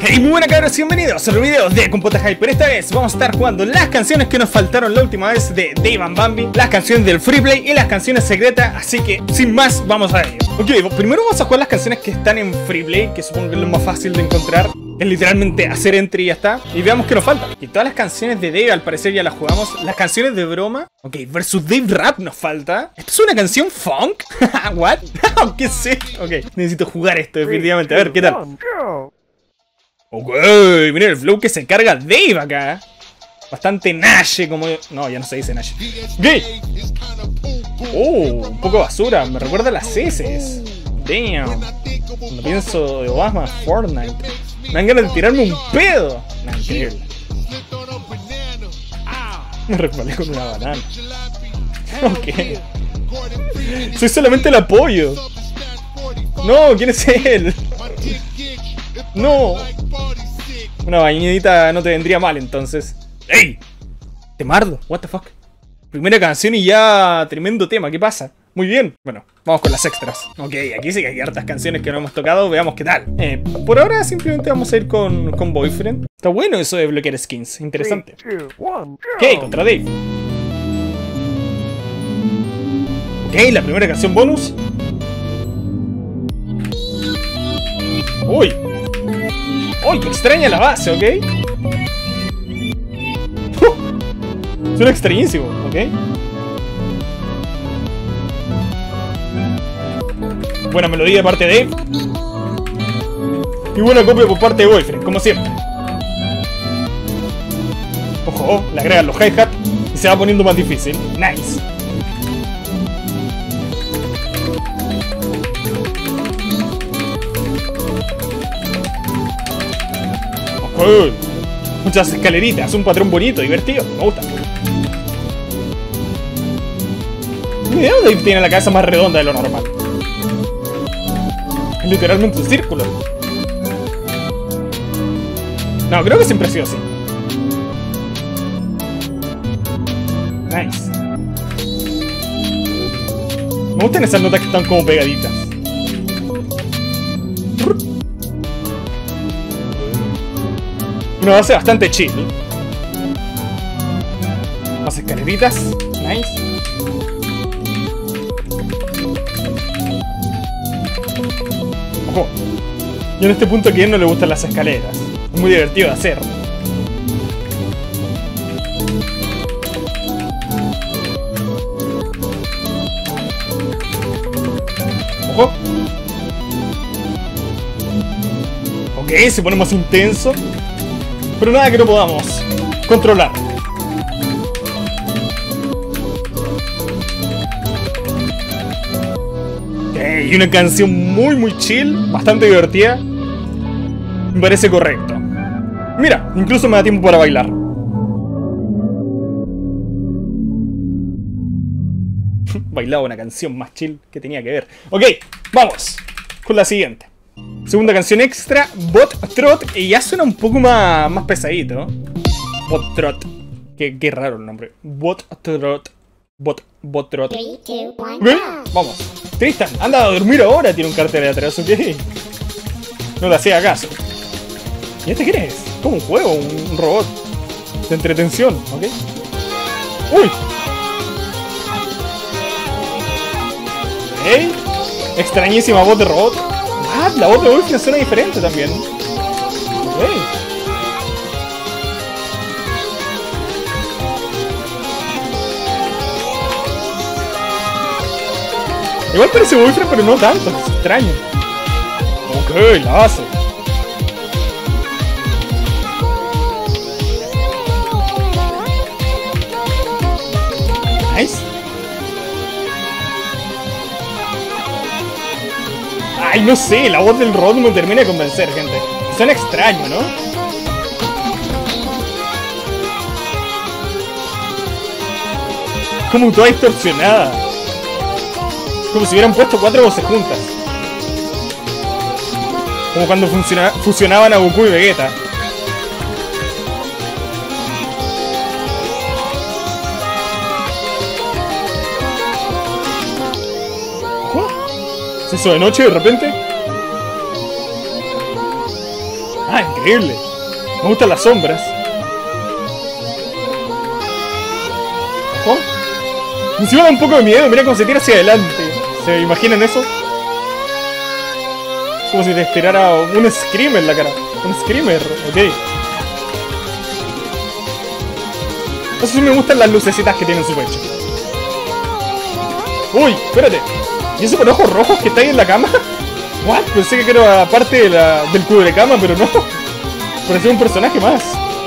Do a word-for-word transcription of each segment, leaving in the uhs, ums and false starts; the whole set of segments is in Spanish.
Hey, muy buenas cabros, bienvenidos a otro video de Compota Hyper. Esta vez vamos a estar jugando las canciones que nos faltaron la última vez de Dave and Bambi, las canciones del Freeplay y las canciones secretas, así que sin más vamos a ello. Ok, primero vamos a jugar las canciones que están en Freeplay, que supongo que es lo más fácil de encontrar. Es literalmente hacer entry y ya está. Y veamos qué nos falta. Y todas las canciones de Dave al parecer ya las jugamos. Las canciones de broma. Ok, versus Dave Rap nos falta. ¿Esto es una canción funk? ¿What? ¿Qué sé? Ok, necesito jugar esto definitivamente. A ver, ¿qué tal? Ok, miren el flow que se carga Dave acá. Bastante Nash como... No, ya no se dice Nash. Ok. Oh, un poco basura. Me recuerda a las heces. Damn. Cuando pienso de Obama, Fortnite, me dan ganas de tirarme un pedo. Nah, increíble. Me resbalé con una banana. Ok. Soy solamente el apoyo. No, ¿quién es él? No. Una bañadita no te vendría mal entonces. ¡Ey! Temardo, what the fuck. Primera canción y ya tremendo tema, ¿qué pasa? Muy bien, bueno, vamos con las extras. Ok, aquí sí que hay hartas canciones que no hemos tocado, veamos qué tal. eh, Por ahora simplemente vamos a ir con, con Boyfriend. Está bueno eso de bloquear skins, interesante. Ok, contra Dave. Ok, la primera canción bonus. Uy. Uy, qué extraña la base, ¿ok? Uh, suena extrañísimo, ¿ok? Buena melodía de parte de Dave. Y buena copia por parte de Boyfriend, como siempre. Ojo, le agregan los hi-hat y se va poniendo más difícil. Nice. Ojo. Muchas escaleritas, un patrón bonito, divertido, me gusta. Mira, Dave tiene la cabeza más redonda de lo normal. Es literalmente un círculo. No, creo que siempre ha sido así. Nice. Me gustan esas notas que están como pegaditas. Una base bastante chill. Más escaleritas. Nice. Ojo. Yo en este punto a quien no le gustan las escaleras. Es muy divertido de hacer. Ojo. Ok, se pone más intenso. Pero nada que no podamos controlar. Y una canción muy muy chill, bastante divertida. Me parece correcto. Mira, incluso me da tiempo para bailar. Bailaba una canción más chill que tenía que ver. Ok, vamos con la siguiente. Segunda canción extra, Bot Trot. Y ya suena un poco más, más pesadito. Bot Trot. Qué, qué raro el nombre. Bot Trot. Bot, bot Trot. ¿Okay? Vamos. Tristan, anda a dormir ahora, tiene un cartel de atrás, ¿ok? No le hacía caso. ¿Y este quién es? Como un juego, un robot de entretención, ¿ok? ¡Uy! ¿Ey? Extrañísima voz de robot. Ah, la voz de Boyfriend suena diferente también. Ok. Igual parece Boyfriend, pero no tanto, es extraño. Ok, la base. Nice. Ay, no sé, la voz del robot me termina de convencer, gente. Suena extraño, ¿no? Como toda distorsionada. Como si hubieran puesto cuatro voces juntas. Como cuando fusionaban a Goku y Vegeta. ¿Se hizo de noche de repente? Ah, increíble. Me gustan las sombras. Ojo. Encima da un poco de miedo, mira cómo se tira hacia adelante. ¿Se imaginan eso? Es como si te esperara un screamer en la cara. Un screamer, ok. Eso sí me gustan las lucecitas que tiene en su pecho. Uy, espérate. ¿Y eso con ojos rojos que está ahí en la cama? What? Pensé que era parte de la, del cubo de cama, pero no. Parecía un personaje más.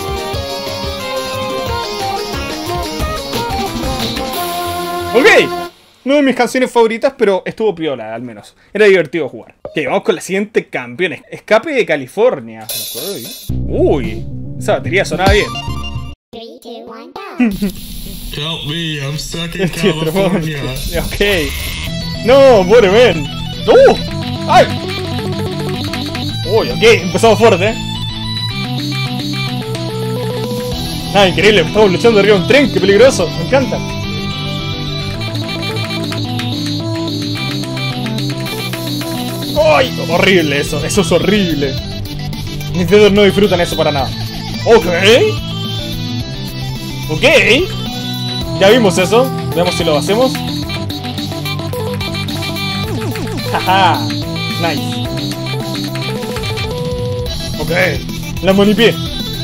Ok. No de mis canciones favoritas, pero estuvo piola, al menos. Era divertido jugar. Ok, vamos con la siguiente campeón. Escape de California. Uy, esa batería sonaba bien. three, two, one, go. Help me, I'm stuck in California. Ok. No, pobre men. ¡Uh! ¡Ay! Uy, ok, empezamos fuerte, eh. Ah, increíble, estamos luchando arriba de un tren, qué peligroso, me encanta. ¡Ay! Horrible eso, eso es horrible. Mis dedos no disfrutan eso para nada. Ok. Ok. Ya vimos eso, veamos si lo hacemos. Haha, nice. Ok, la monipié.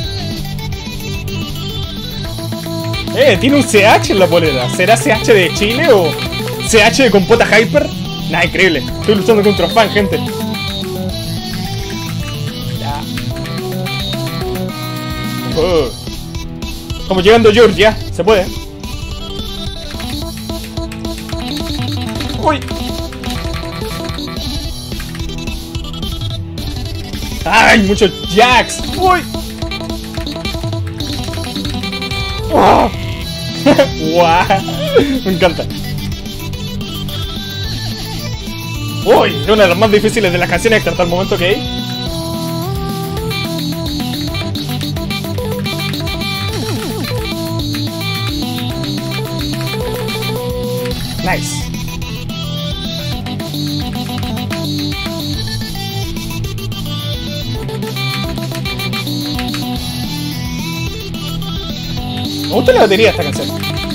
Eh, tiene un C H en la polera. ¿Será C H de Chile o C H de Compota Hyper? Nah, increíble. Estoy luchando contra un fan, gente. Ya. Oh. Como llegando Georgia, se puede. Uy. ¡Ay! ¡Muchos jacks! ¡Uy! ¡Wow! ¡Wow! Me encanta. ¡Uy! Es una de las más difíciles de las canciones hasta el momento que hay. Nice. Me gusta la batería de esta canción.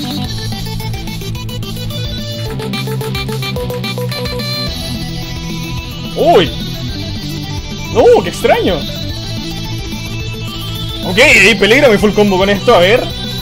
¡Uy! ¡No! ¡Qué extraño! Ok, peligra mi full combo con esto, a ver.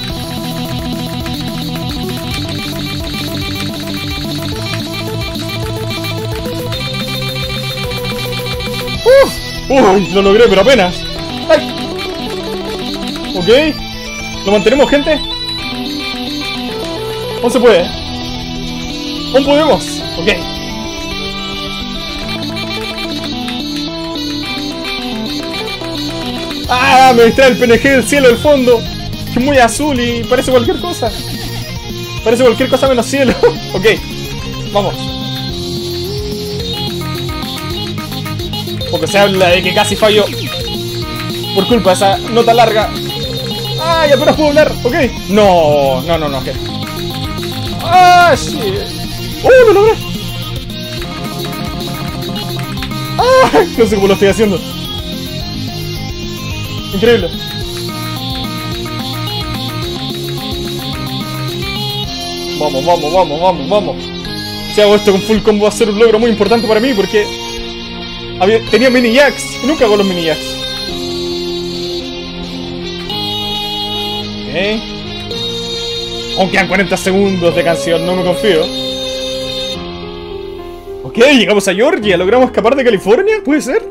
¡Uf! ¡Uy! Lo logré, pero apenas. ¡Ay! Ok. ¿Lo mantenemos, gente? ¿Aún se puede? ¿Aún podemos? Ok. ¡Ah! Me distrae el P N G del cielo del fondo. Que es muy azul y parece cualquier cosa. Parece cualquier cosa menos cielo. Ok. Vamos. Porque se habla de que casi fallo por culpa de esa nota larga. ¡Ay! Apenas puedo hablar. Ok. No, no, no, no. Okay. ¡Ah! ¡Sí! ¡Oh! ¡Lo logré! ¡Ah! No sé cómo lo estoy haciendo. Increíble. Vamos, vamos, vamos, vamos, vamos. Si hago esto con full combo va a ser un logro muy importante para mí porque había, tenía mini jacks y nunca hago los mini jacks. Ok. Aún quedan cuarenta segundos de canción, no me confío. Ok, llegamos a Georgia, logramos escapar de California, ¿puede ser?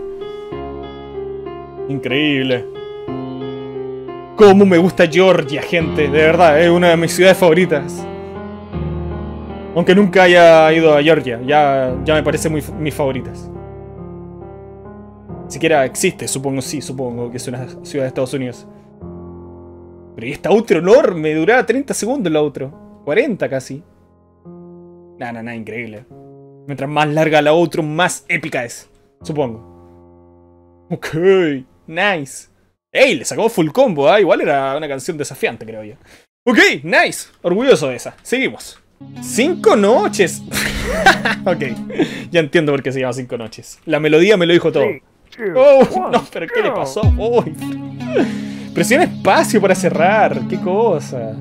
Increíble. Cómo me gusta Georgia, gente, de verdad, es una de mis ciudades favoritas. Aunque nunca haya ido a Georgia, ya, ya me parece muy mis favoritas. Siquiera existe, supongo, sí, supongo que es una ciudad de Estados Unidos. Pero y esta outro enorme, duraba treinta segundos la outro. cuarenta casi. Nah, nah, nah, increíble. Mientras más larga la outro, más épica es, supongo. Ok, nice. ¡Ey! Le sacó full combo, ¿eh? Igual era una canción desafiante, creo yo. Ok, nice. Orgulloso de esa. Seguimos. Cinco noches. Ok, ya entiendo por qué se llama Cinco noches. La melodía me lo dijo todo. Three, Oh, no, pero ¿qué le pasó? Uy. Presiona espacio para cerrar. ¿Qué cosa?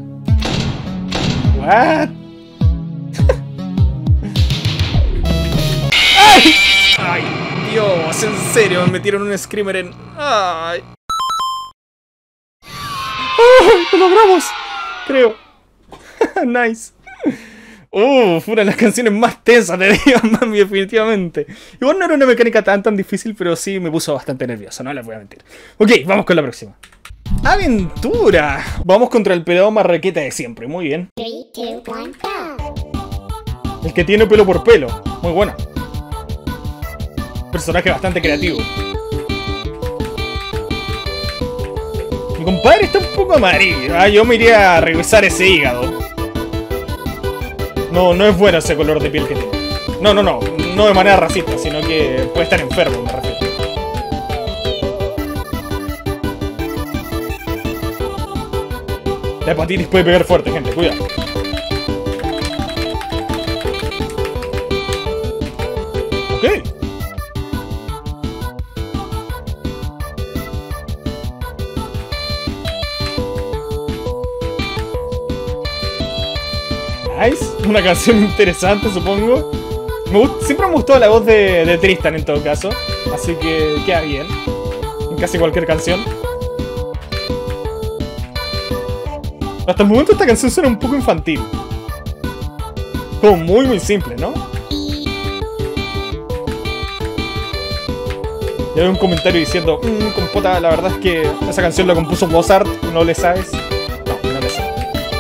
What? ¡Ay! ¡Ay, Dios! En serio, me metieron un screamer en... ¡Ay! ¡Ay! ¡Lo logramos! Creo. Nice. Uh, fue una de las canciones más tensas de Devan Bambi, definitivamente. Igual no era una mecánica tan tan difícil, pero sí me puso bastante nervioso, no les voy a mentir. Ok, vamos con la próxima. ¡Aventura! Vamos contra el pelado marraqueta de siempre, muy bien. Three, two, one, go. El que tiene pelo por pelo, muy bueno. Personaje bastante creativo. Mi compadre está un poco amarillo, ¿eh? Yo me iría a revisar ese hígado. No, no es bueno ese color de piel que tiene. No, no, no. No de manera racista, sino que puede estar enfermo, me refiero. La hepatitis puede pegar fuerte, gente. Cuidado. Ok. Nice. Una canción interesante, supongo. Me gust- siempre me gustó la voz de, de Tristan en todo caso. Así que queda bien en casi cualquier canción. Hasta el momento esta canción suena un poco infantil. Como muy muy simple, ¿no? Y hay un comentario diciendo: mmm, compota, la verdad es que esa canción la compuso Mozart, ¿no le sabes? No, no le sé.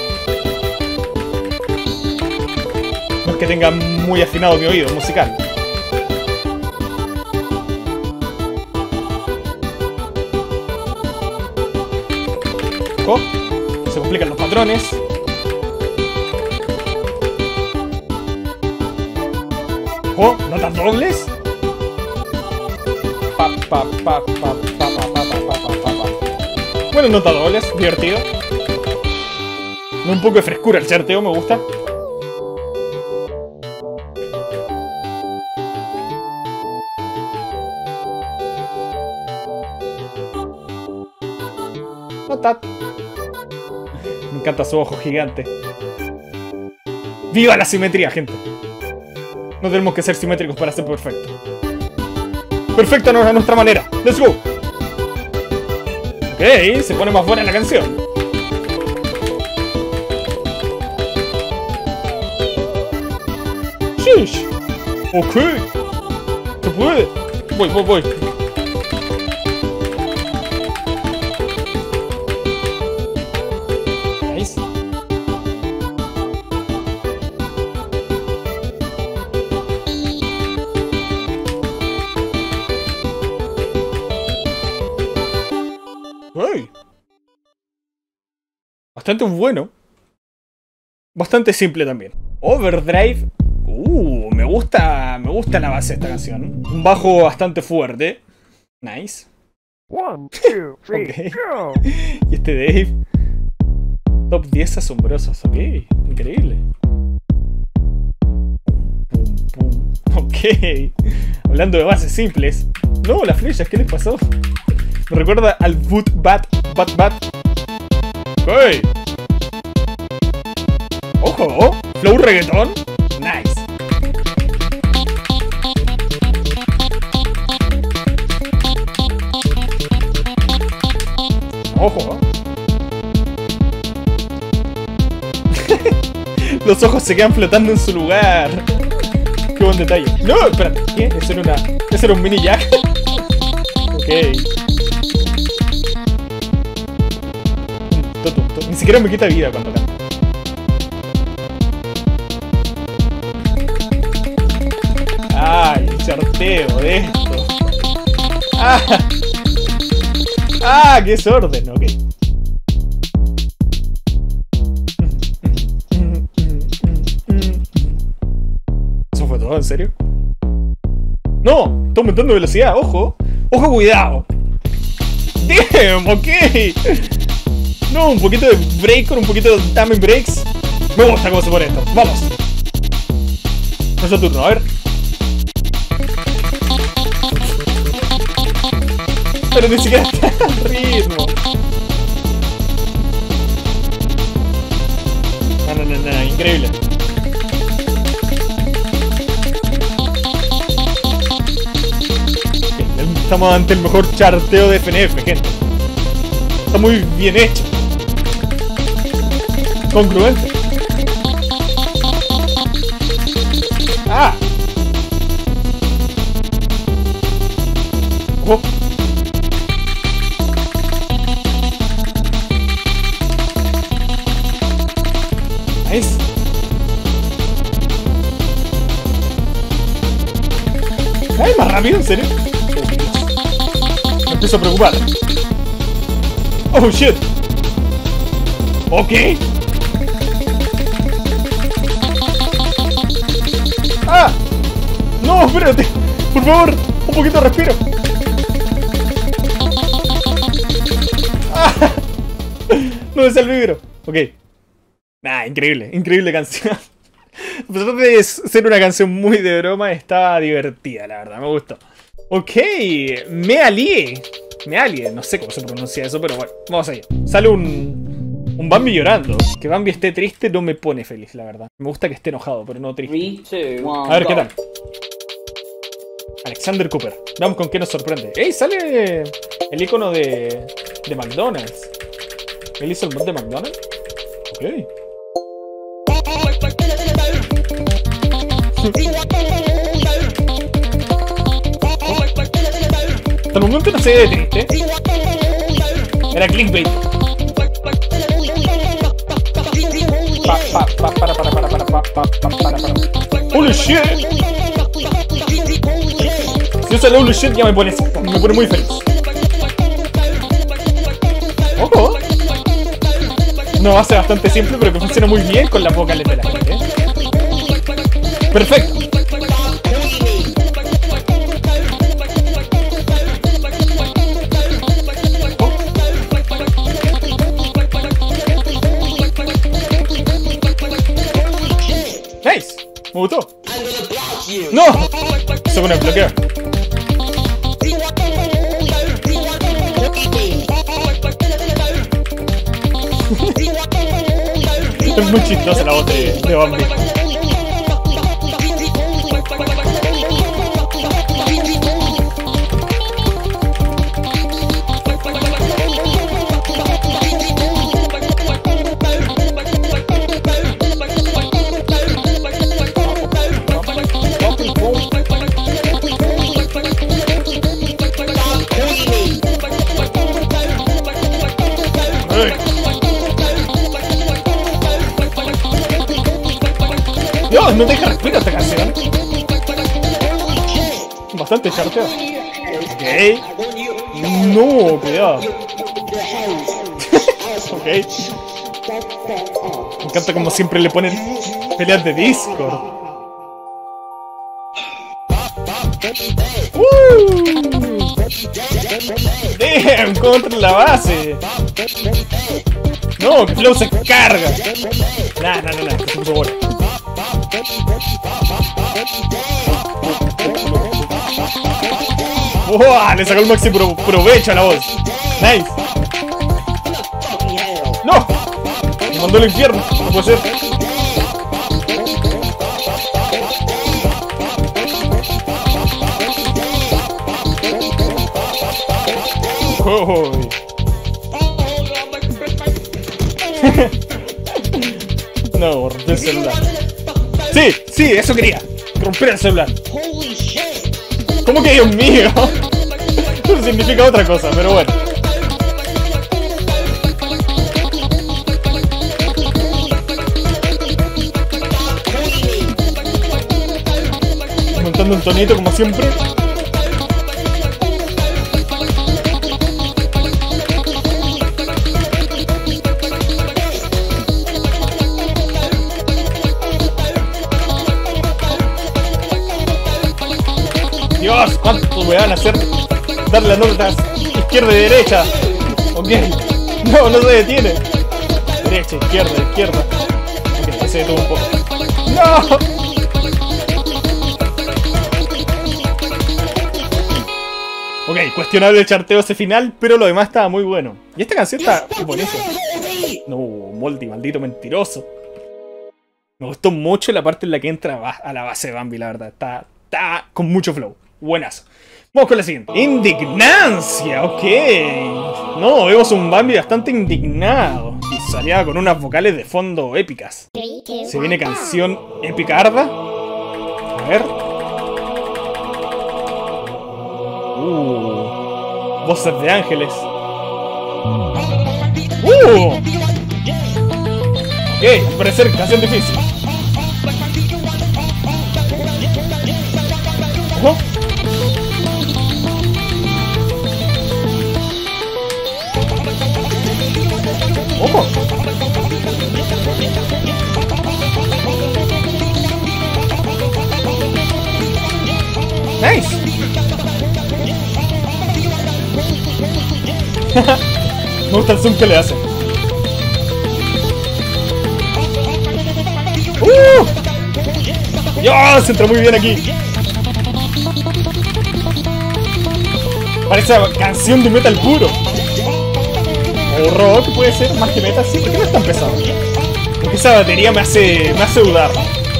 No es que tenga muy afinado mi oído musical. Ojo, se complican los patrones. Ojo, notas dobles. Pa, pa, pa, pa, pa, pa, pa, pa, pa, pa, pa. Bueno, notas dobles, divertido. Un poco de frescura el charteo, me gusta. Notat. Me encanta su ojo gigante. ¡Viva la simetría, gente! No tenemos que ser simétricos para ser perfecto. Perfecto a nuestra manera. ¡Let's go! Ok, se pone más buena la canción. Shish. Ok. Se puede. Voy, voy, voy. Nice. Hey. Bastante bueno. Bastante simple también. Overdrive. Uh, me gusta. Me gusta la base de esta canción. Un bajo bastante fuerte. Nice. One, two, three, Ok. go! Y este Dave. Top diez asombrosos. Ok. Increíble. Pum, pum. Ok. Hablando de bases simples. No, las flechas, ¿qué les pasó? Me recuerda al Boot Bat Bat Bat. Ok. Ojo. Flow reggaetón. Nice. Ojo. Los ojos se quedan flotando en su lugar. Qué buen detalle. No, espérate. ¿Qué? Eso era una. Eso era un mini jack. Ok. Toto, toto. Ni siquiera me quita vida cuando canta. Ay, el sorteo de esto. Ah, ah, qué desorden. Ok. ¿Eso fue todo? ¿En serio? No, está aumentando velocidad. Ojo. Ojo, cuidado. Damn, ok. No, un poquito de break, un poquito de damage breaks. Me gusta cómo se pone esto. Vamos. Nuestro turno, a ver. pero ni siquiera está al ritmo. No, no, no, no, increíble. Estamos ante el mejor charteo de F N F, gente. Está muy bien hecho. Congruente. ¡Ah! Oh. Nice. ¡Ay, más rápido, en serio! Me empiezo a preocupar. ¡Oh, shit! Ok. ¡Ah! ¡No, espérate! ¡Por favor! ¡Un poquito de respiro! ¡Ah! No me sale el vibro. Ok. Ah, increíble, increíble canción. A pesar de ser una canción muy de broma, estaba divertida, la verdad, me gustó. Ok, me alié. Me alié, no sé cómo se pronuncia eso, pero bueno, vamos allá. Sale un... un Bambi llorando. Que Bambi esté triste no me pone feliz, la verdad. Me gusta que esté enojado, pero no triste. three, two, one, A ver, ¿qué go. tal? Alexander Cooper. Veamos con qué nos sorprende. ¡Ey! Sale el icono de... de McDonald's. ¿Él hizo el mod de McDonald's? Ok. Hasta el momento no se ve triste. Era clickbait. Pa, pa, pa, para, para, para, para, pa, pa, pa, para, para. ¡Holy shit! Si usa el holy shit ya me pone, me pone muy feliz. Ojo. No, va a ser bastante simple, pero que funciona muy bien con las vocales de la gente. Perfecto. Nice. Me gustó. No. Eso con el bloqueo. Es muy chistosa la voz de, de Bambi. Dios, no deja respirar esta canción. Bastante charteo. Ok. No, cuidado. Ok. Me encanta como siempre le ponen peleas de Discord. Uh. Damn, contra la base. No, que Flow se carga. Nah, nah, nah, nah, se puso bueno. ¡Wow! Le sacó el máximo pro provecho a la voz. Nice. ¡No! Me mandó al infierno. No puede ser. Oh. No, romper el celular. Sí, sí, eso quería. Romper el celular. ¿Cómo que Dios mío? Eso significa otra cosa, pero bueno. Montando un tonito como siempre. Dios, ¿cuánto me van a hacer? Darle las notas izquierda y derecha. Ok. No, no se detiene. Derecha, izquierda, izquierda. Ok, se detuvo un poco. ¡No! Ok, cuestionable el charteo ese final, pero lo demás estaba muy bueno. Y esta canción está buenísima. No, Moldy, maldito mentiroso. Me gustó mucho la parte en la que entra a la base de Bambi, la verdad. Está, está con mucho flow. Buenazo. Vamos con la siguiente. Indignancia, ok. No, vemos un Bambi bastante indignado. Y salía con unas vocales de fondo épicas. Se viene canción épica-arda. A ver. Uh, voces de ángeles. Uh. Ok, al parecer canción difícil. Ojo. Ojo. Nice. Me gusta el zoom que le hace. ¡Uh! ¡Dios! Se entró muy bien aquí. Parece canción de metal puro. O rock puede ser, más que metal. Sí, ¿por qué no es tan pesado? Porque esa batería me hace, me hace dudar.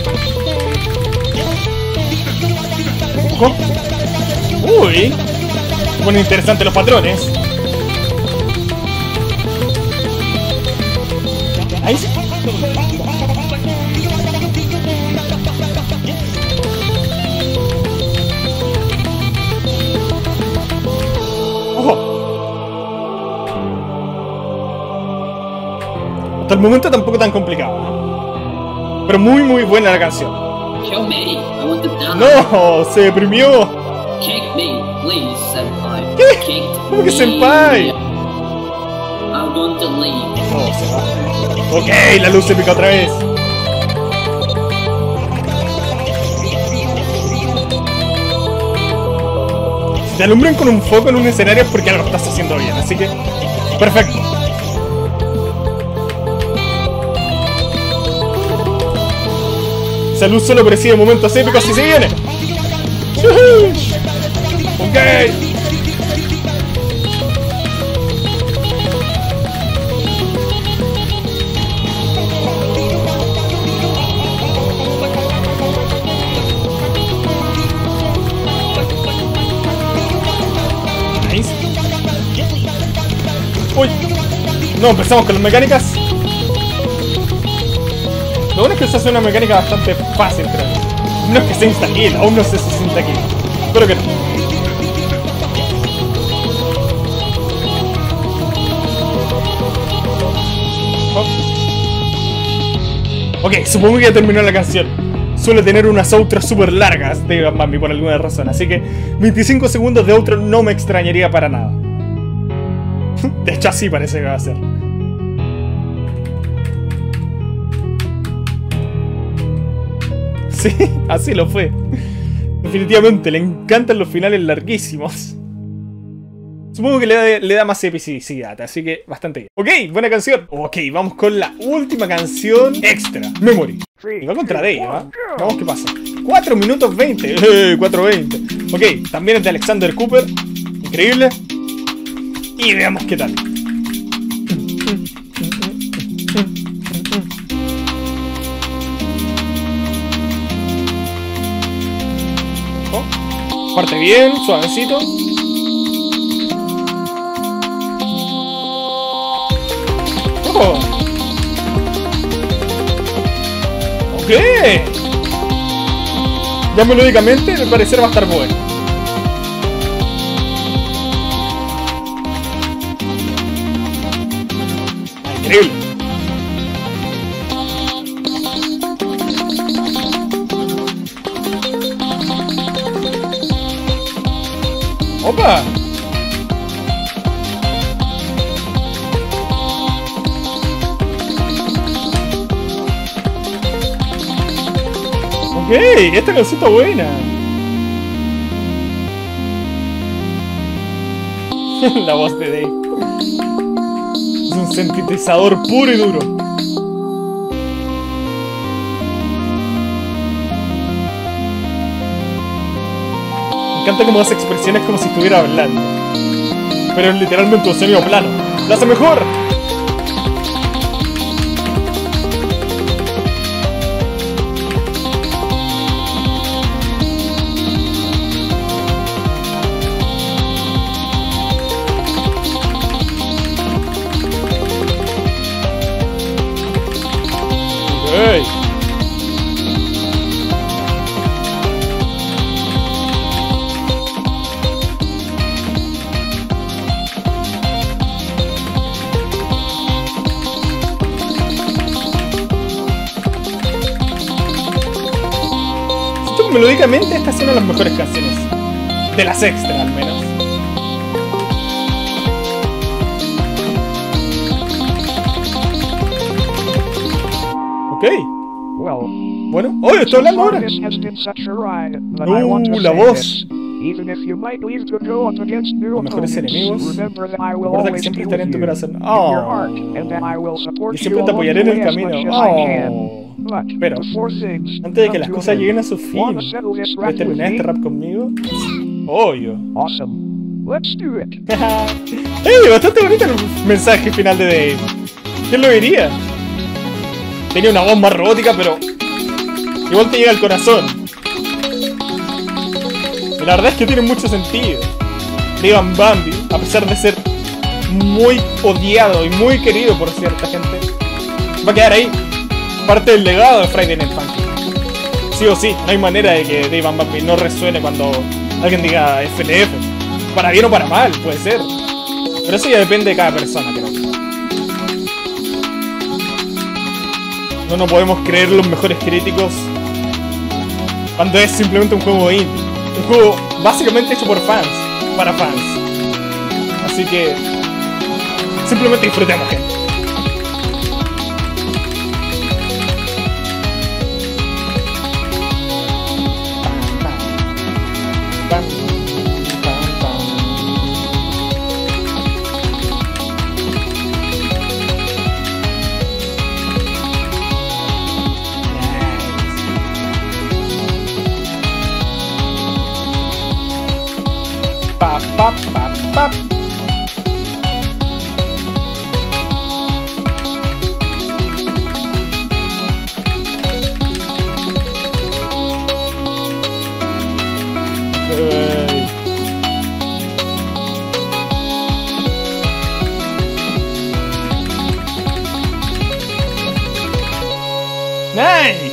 Ojo. Uy. Se ponen interesantes los patrones. Ahí sí. Ojo. Hasta el momento tampoco tan complicado, ¿no? Pero muy muy buena la canción. Kill me. I want them down. No, se deprimió. Kick me, please, senpai. ¿Qué? Kicked ¿Cómo que me. senpai? I want to leave. No, se va. Ok, la luz se pica otra vez. Si te alumbran con un foco en un escenario es porque algo estás haciendo bien, así que... perfecto. Esa luz solo preside momentos épicos y se viene. Ok. Nice. Uy. No, empezamos con las mecánicas. Lo bueno es que se hace una mecánica bastante fácil, creo. No es que sea insta-kill, aún no sé si es insta-kill. Espero que no. Oh. Ok, supongo que ya terminó la canción. Suele tener unas outros súper largas de Bambi por alguna razón, así que veinticinco segundos de outro no me extrañaría para nada. De hecho así parece que va a ser. Sí, así lo fue. Definitivamente, le encantan los finales larguísimos. Supongo que le da, le da más epicidad, así que bastante bien. Ok, buena canción. Ok, vamos con la última canción extra, Memory. Y va contra Dave, ¿eh? Vamos qué pasa. cuatro minutos veinte. Eh, cuatro veinte. Ok, también es de Alexander Cooper. Increíble. Y veamos qué tal. Parte bien, suavecito. Oh. Ok. Ya melódicamente al parecer va a estar bueno. Increíble. ¡Opa! Ok, esta canción está buena. La voz de Dave es un sintetizador puro y duro. Me encanta cómo hace expresiones como si estuviera hablando. Pero es literalmente un sonido plano. ¡Lo hace mejor! ¡Ey! Melódicamente esta es una de las mejores canciones. De las extra, al menos. Ok. Bueno. ¡Oh, estoy hablando ahora! ¡Uh, la voz! Los mejores enemigos. Recuerda que siempre estaré en tu corazón. ¡Oh! Y siempre te apoyaré en el camino. ¡Oh! Pero, antes de que las cosas lleguen a su fin, ¿puedes terminar este rap conmigo? Obvio. ¡Hey! Bastante bonito el mensaje final de Dave. ¿Quién lo diría? Tenía una voz más robótica, pero igual te llega al corazón. Y la verdad es que tiene mucho sentido. Dave Bambi, a pesar de ser muy odiado y muy querido por cierta gente, va a quedar ahí. Parte del legado de Friday Night Funkin'. Sí o sí, no hay manera de que Dave Bambi no resuene cuando alguien diga F N F. Para bien o para mal, puede ser. Pero eso ya depende de cada persona, creo. No nos podemos creer los mejores críticos cuando es simplemente un juego indie. Un juego básicamente hecho por fans, para fans. Así que simplemente disfrutemos, gente. Pap, pap, pap, pap. Hey. Nice.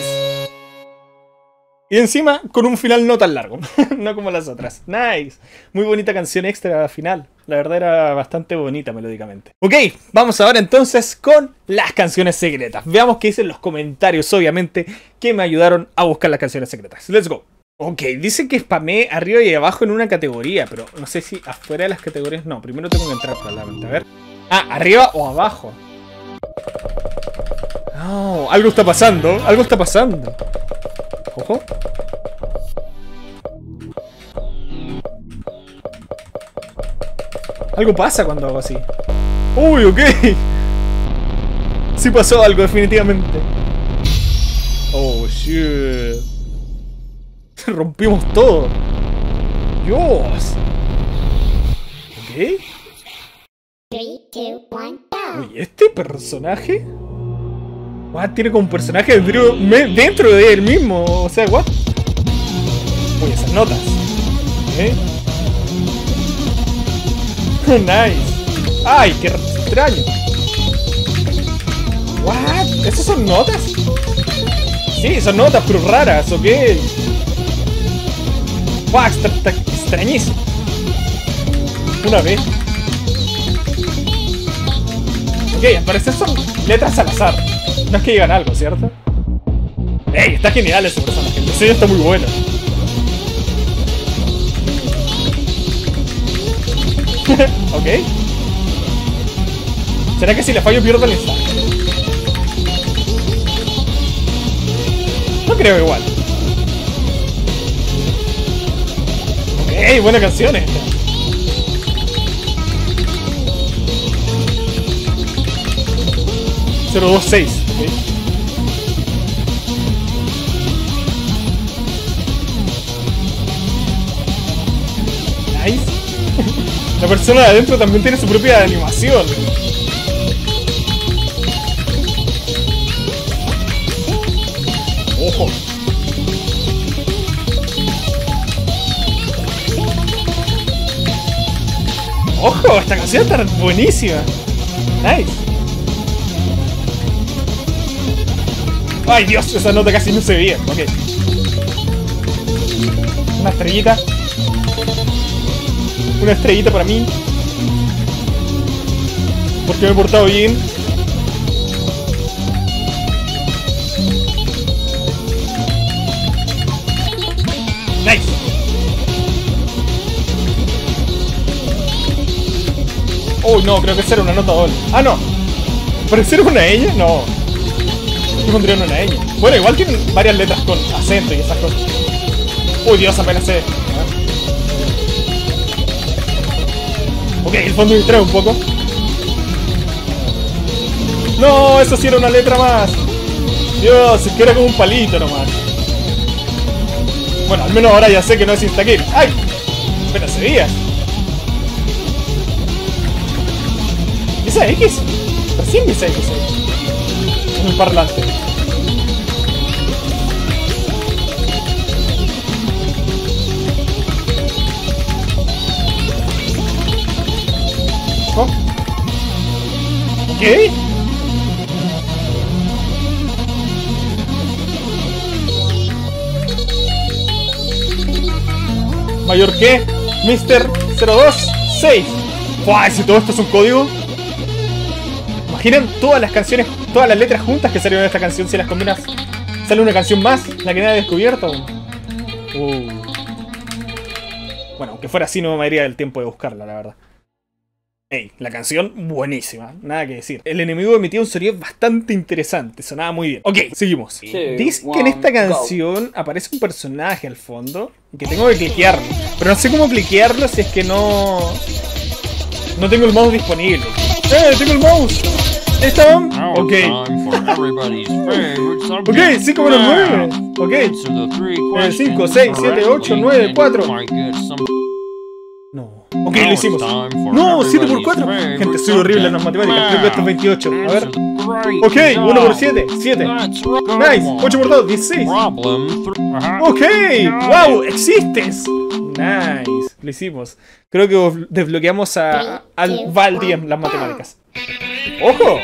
Y encima con un final no tan largo. No como las otras. Nice. Muy bonita canción extra final. La verdad era bastante bonita melódicamente. Ok, vamos ahora entonces con las canciones secretas. Veamos qué dicen los comentarios, obviamente, que me ayudaron a buscar las canciones secretas. Let's go. Ok, dice que spamé arriba y abajo en una categoría, pero no sé si afuera de las categorías. No, primero tengo que entrar probablemente. A ver. Ah, arriba o abajo. No, algo está pasando. Algo está pasando. Ojo. Algo pasa cuando hago así. Uy, ok. Sí pasó algo, definitivamente. Oh, shit. Rompimos todo. Dios. Ok. Three, two, one, go. Uy, ¿este personaje? What? Tiene como un personaje dentro, dentro de él mismo. O sea, what? Uy, esas notas. ¿Eh? Nice. Ay, qué extraño. What? ¿Esas son notas? Sí, son notas, pero raras, ok. Wow, extra, extra, extrañísimo. Una vez. Ok, al parecer son letras al azar. No es que digan algo, ¿cierto? ¡Ey! Está genial ese personaje. El diseño está muy bueno. Ok. ¿Será que si le fallo pierdo el instante? No creo igual. Ok, buena canción esta. cero dos seis. Okay. La persona de adentro también tiene su propia animación. Ojo. Ojo, esta canción está buenísima. Nice. Ay Dios, esa nota casi no se veía. Ok. Una estrellita. Una estrellita para mí. Porque me he portado bien. Nice. Oh no, creo que esa era una nota doble. Ah no. ¿Parecer una ella? No. Yo pondría una ella. Bueno, igual tienen varias letras con acento y esas cosas. Uy Dios, apenas sé. Ok, el fondo me distrae un poco. No, eso sí era una letra más. Dios, es que era como un palito nomás. Bueno, al menos ahora ya sé que no es instakill. ¡Ay! Apenas se veía. ¿Esa X? Recién vi esa X ahí. En el parlante. ¿Oh? ¿Qué? ¿Mayor que? Mister cero dos seis. ¡Buah! Si todo esto es un código. Imaginen todas las canciones, todas las letras juntas que salieron de esta canción. Si las combinas, sale una canción más, la que nadie ha descubierto. Uh. Bueno, aunque fuera así no me daría el tiempo de buscarla, la verdad. Ey, la canción buenísima, nada que decir. El enemigo emitía un sonido bastante interesante, sonaba muy bien. Ok, seguimos. Dice que en esta canción aparece un personaje al fondo y que tengo que cliquearlo. Pero no sé cómo cliquearlo si es que no... No tengo el mouse disponible. ¡Eh, tengo el mouse! ¿Está? Ok. Ok, cinco menos nueve. Ok. Eh, cinco, seis, siete, ocho, nueve, cuatro. No. Ok, lo hicimos. No, siete por cuatro. Gente, soy horrible en las matemáticas. Creo que esto es veintiocho. A ver. Ok, uno por siete. siete. Nice. ocho por dos. dieciséis. Ok. Wow, existes. Nice. Lo hicimos. Creo que desbloqueamos a, al Baldi en las matemáticas. ¡Ojo!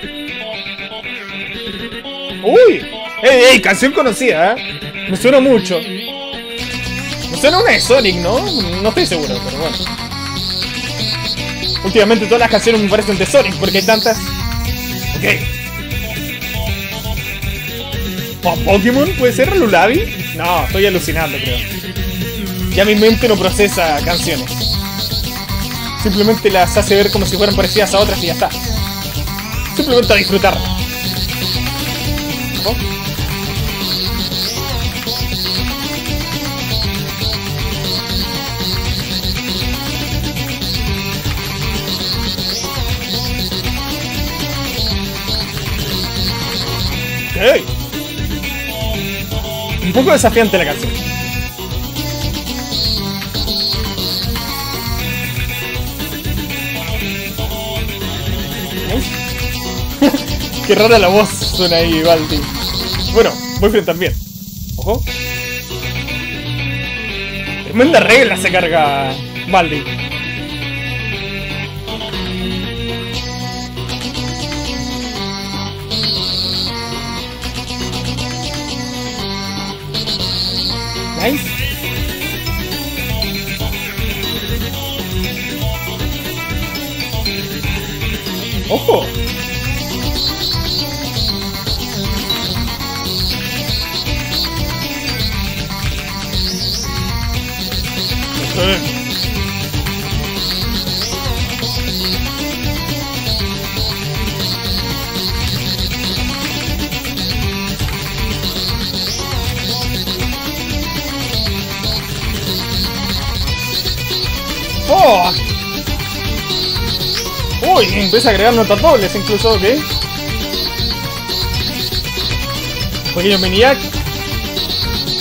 ¡Uy! ¡Ey, ey! Canción conocida, ¿eh? Me suena mucho. Me suena una de Sonic, ¿no? No estoy seguro, pero bueno. Últimamente todas las canciones me parecen de Sonic porque hay tantas. Ok. ¿Pokémon? ¿Puede ser Lulabi? No, estoy alucinando, creo. Ya mi mente no procesa canciones. Simplemente las hace ver como si fueran parecidas a otras y ya está. Simplemente a disfrutar. ¿Oh? Okay. Un poco desafiante la canción. Qué rara la voz suena ahí, Baldi. Bueno, Boyfriend también. Ojo. Tremenda regla se carga Baldi. Nice. Ojo. Eh. ¡Fuck! Uy, empieza a agregar notas dobles incluso, ¿ok? Pequeño Maniac.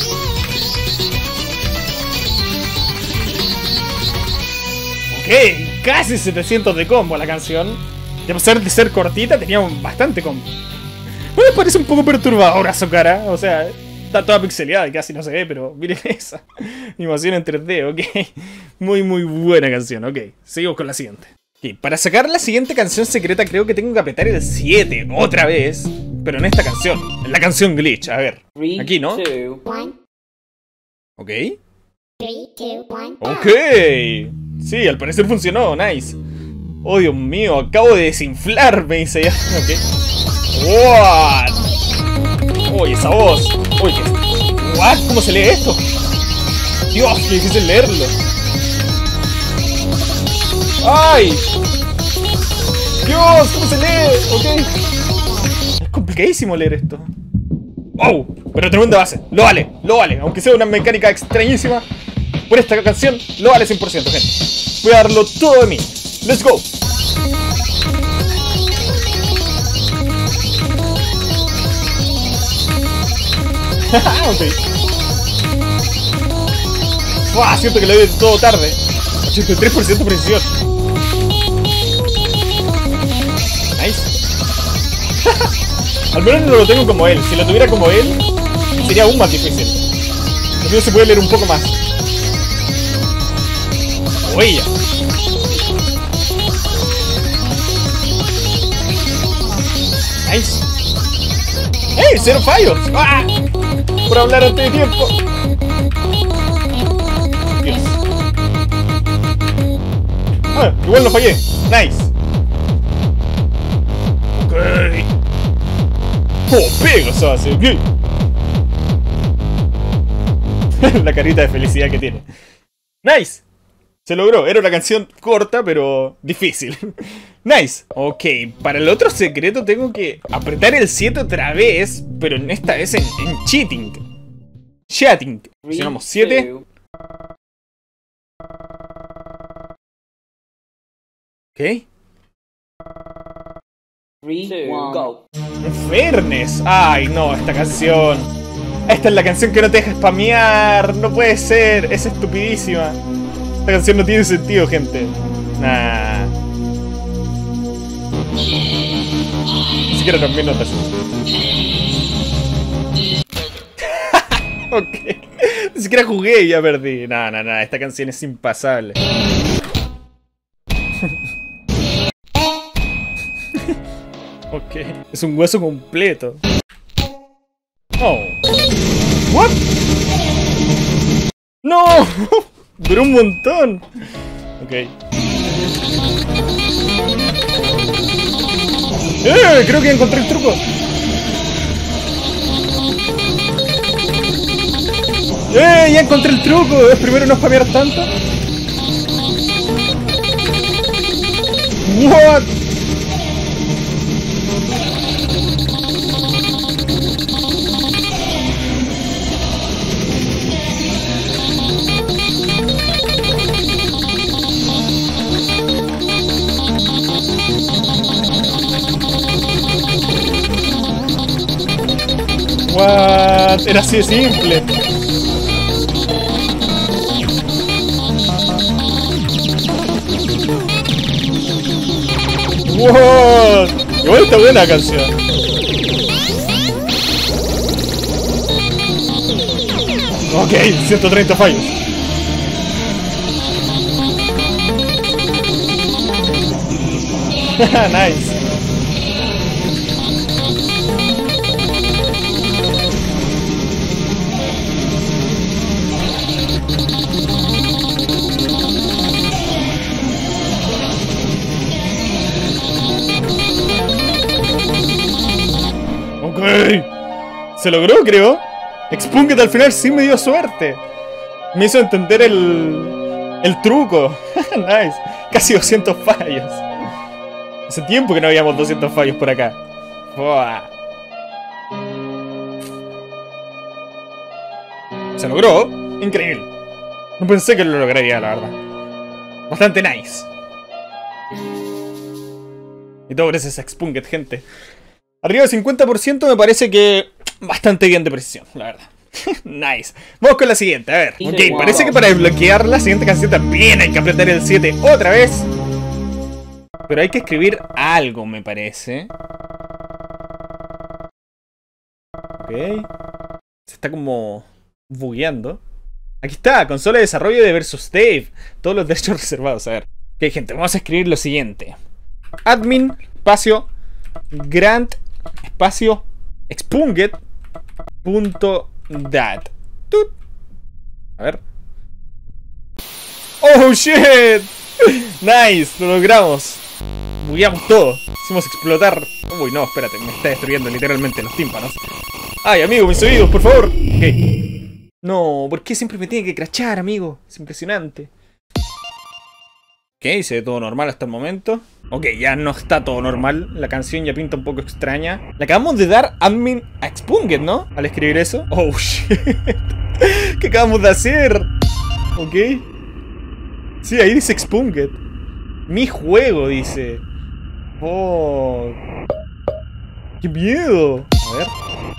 Ok. casi setecientos de combo la canción. Y a pesar de ser cortita, tenía bastante combo. ¿No les parece un poco perturbadora su cara? O sea, está toda pixeleada y casi no se ve, pero miren esa. Animación en tres D, ok. Muy, muy buena canción, ok. Seguimos con la siguiente. Okay, para sacar la siguiente canción secreta creo que tengo que apretar el siete otra vez. Pero en esta canción, en la canción Glitch, a ver. Aquí, ¿no? One, Ok. three, two, one, go. Ok. Sí, al parecer funcionó, nice. Oh, Dios mío, acabo de desinflar, me dice ya. Ok. What? Uy, esa voz. Uy, ¿qué? What? ¿Cómo se lee esto? Dios, qué difícil leerlo. ¡Ay! Dios, ¿cómo se lee? Ok. Es complicadísimo leer esto. ¡Wow! Pero tremenda base. Lo vale, lo vale. Aunque sea una mecánica extrañísima, por esta canción lo vale cien por ciento, gente. Voy a darlo todo de mí. ¡Let's go! Ok. ¡Wow! Siento que lo vi todo tarde. ochenta y tres por ciento precisión. Nice. Al menos no lo tengo como él. Si lo tuviera como él, sería aún más difícil. Lo mío se puede leer un poco más. Oye. Nice. ¡Hey! ¡Cero fallos! ¡Ah! Por hablar antes de tiempo. Dios. Ah, igual no fallé. Nice. Ok. Oh, Pegasus hace. Ok. La carita de felicidad que tiene. Nice. Se logró. Era una canción corta, pero difícil. Nice. Ok, para el otro secreto tengo que apretar el siete otra vez, pero en esta vez en, en cheating. Chatting. Presionamos siete. Ok. three, one, go. Fairness. Ay, no, esta canción. Esta es la canción que no te deja spamear. No puede ser. Es estupidísima. Esta canción no tiene sentido, gente. Nah. Ni siquiera también notas. Ok. Ni siquiera jugué y ya perdí. No, no, no. Esta canción es impasable. Ok. Es un hueso completo. Oh. What? No. Duró un montón. Ok. ¡Eh! Creo que encontré el truco. ¡Eh! Ya encontré el truco. Es primero no spamear tanto. What? What? Era así de simple. What? Igual está buena la canción. Ok, ciento treinta fallos. Nice. Se logró, creo. Expunged al final sí me dio suerte. Me hizo entender el... el truco. Nice. Casi doscientos fallos. Hace tiempo que no habíamos doscientos fallos por acá. Uah. Se logró. Increíble. No pensé que lo lograría, la verdad. Bastante nice. Y todo gracias a Expunged, gente. Arriba del cincuenta por ciento me parece que bastante bien de precisión, la verdad. Nice. Vamos con la siguiente, a ver. Ok, parece que para desbloquear la siguiente canción también hay que apretar el siete otra vez. Pero hay que escribir algo, me parece. Ok. Se está como bugueando. Aquí está, consola de desarrollo de Versus Dave. Todos los derechos reservados, a ver. Ok, gente, vamos a escribir lo siguiente. Admin, espacio, grant, espacio, expunged, punto dat. Tut. A ver. ¡Oh, shit! Nice, lo logramos. Bugueamos todo. Hicimos explotar. Uy, no, espérate, me está destruyendo literalmente los tímpanos. Ay, amigo, mis oídos, por favor. Ok. No, ¿por qué siempre me tiene que crachar, amigo? Es impresionante. Ok, se ve todo normal hasta el momento. Ok, ya no está todo normal. La canción ya pinta un poco extraña. Le acabamos de dar admin a Expunged, ¿no? Al escribir eso. Oh, shit. ¿Qué acabamos de hacer? Ok. Sí, ahí dice Expunged. Mi juego, dice. Oh. ¡Qué miedo! A ver.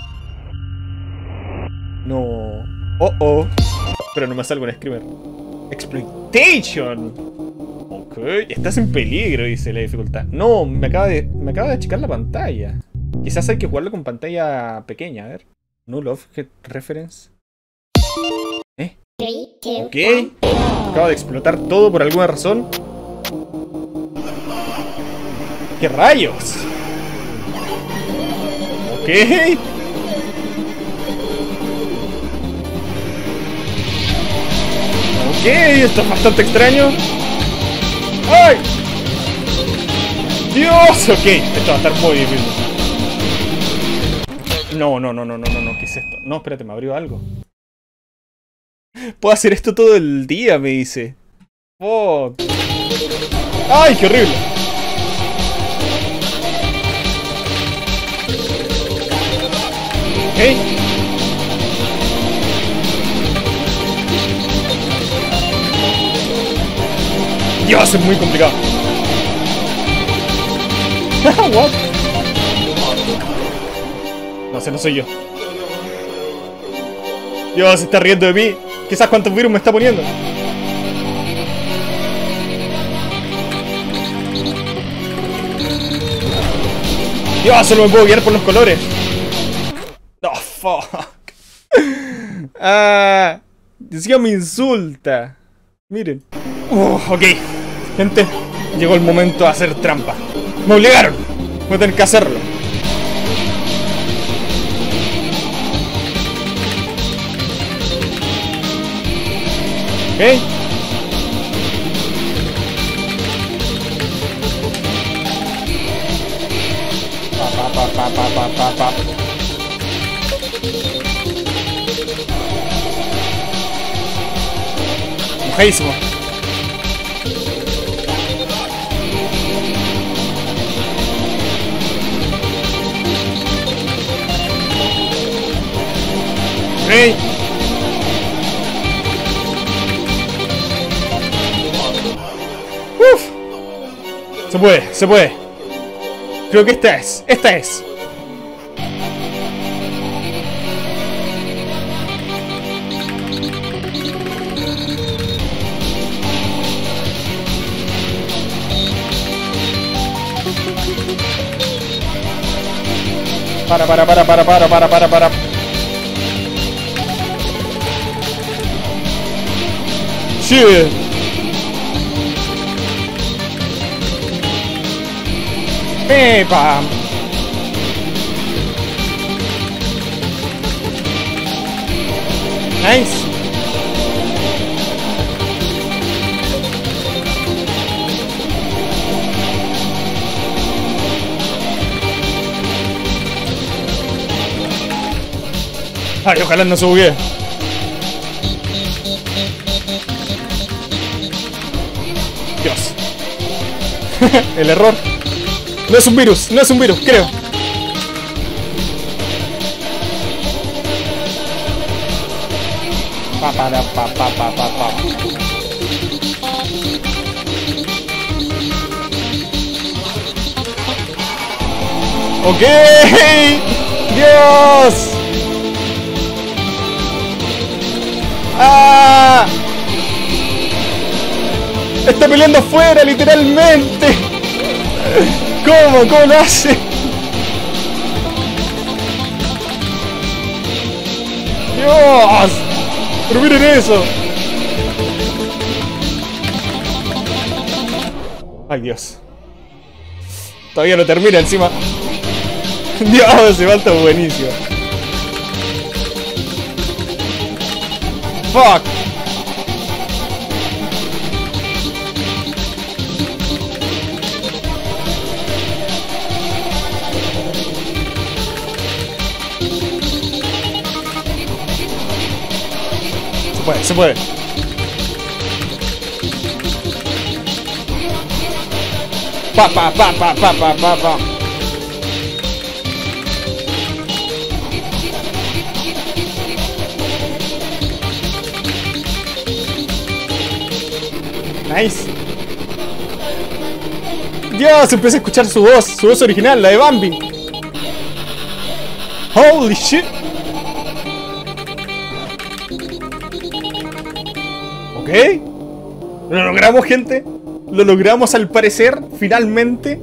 No. Oh, oh. Pero no me salgo en Screamer. Exploitation. Ok. Estás en peligro, dice la dificultad. No, me acaba de. Me acaba de achicar la pantalla. Quizás hay que jugarlo con pantalla pequeña, a ver. Null Object Reference. ¿Eh? Ok. Acaba de explotar todo por alguna razón. ¿Qué rayos? Ok. Ok, esto es bastante extraño. ¡Ay! ¡Dios! Ok, esto va a estar muy difícil. No, no, no, no, no, no, no, ¿qué es esto? No, espérate, me abrió algo. Puedo hacer esto todo el día, me dice. Fuck. ¡Ay, qué horrible! Ok. Dios, es muy complicado. What? No sé, no soy yo. Dios, se está riendo de mí. Quizás cuántos virus me está poniendo. Dios, solo me puedo guiar por los colores. Oh, fuck. Ah, decía me insulta. Miren. Uh, ok, gente, llegó el momento de hacer trampa. Me obligaron, voy a tener que hacerlo. Ok. Pa, pa, pa, pa, pa, pa, pa. Mojedísimo. Okay. Uf. Se puede, se puede. Creo que esta es, esta es. Para, para, para, para, para, para, para, para. Shit. Pepa. Nice. Ay, ojalá no se buguee. Dios. El error. No es un virus, no es un virus, creo. Pa, pa, pa, pa, pa, pa, pa. Ok. Dios. ¡Ah! Está peleando afuera, literalmente. ¿Cómo? ¿Cómo lo hace? ¡Dios! ¡Pero miren eso! ¡Ay, Dios! Todavía no termina encima. Dios, ese falta buenísimo. ¡Fuck! Se puede, se puede. Pa, pa, pa, pa, pa, pa, pa, pa. Nice. Dios, empieza a escuchar su voz, su voz original, la de Bambi. Holy shit. Ok. Lo logramos, gente. Lo logramos al parecer, finalmente.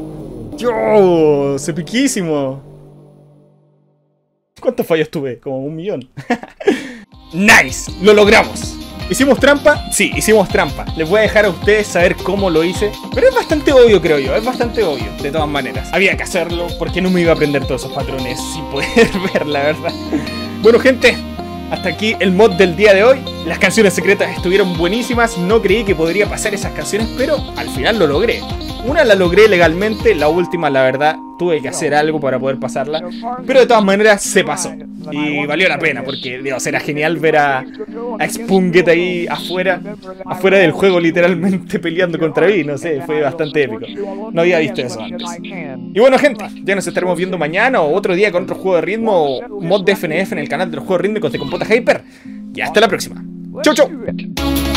Dios, epiquísimo. ¿Cuántos fallos tuve? Como un millón. Nice, lo logramos. ¿Hicimos trampa? Sí, hicimos trampa. Les voy a dejar a ustedes saber cómo lo hice. Pero es bastante obvio, creo yo. Es bastante obvio, de todas maneras. Había que hacerlo porque no me iba a aprender todos esos patrones sin poder ver, la verdad. Bueno, gente, hasta aquí el mod del día de hoy. Las canciones secretas estuvieron buenísimas. No creí que podría pasar esas canciones, pero al final lo logré. Una la logré legalmente, la última, la verdad, tuve que hacer algo para poder pasarla. Pero de todas maneras se pasó. Y valió la pena, porque Dios, era genial ver a, a Spunget ahí afuera, afuera del juego, literalmente peleando contra mí. No sé, fue bastante épico. No había visto eso antes. Y bueno, gente, ya nos estaremos viendo mañana o otro día con otro juego de ritmo o mod de F N F en el canal de los juegos rítmicos de Compota Hyper. Y hasta la próxima. Chau, chau.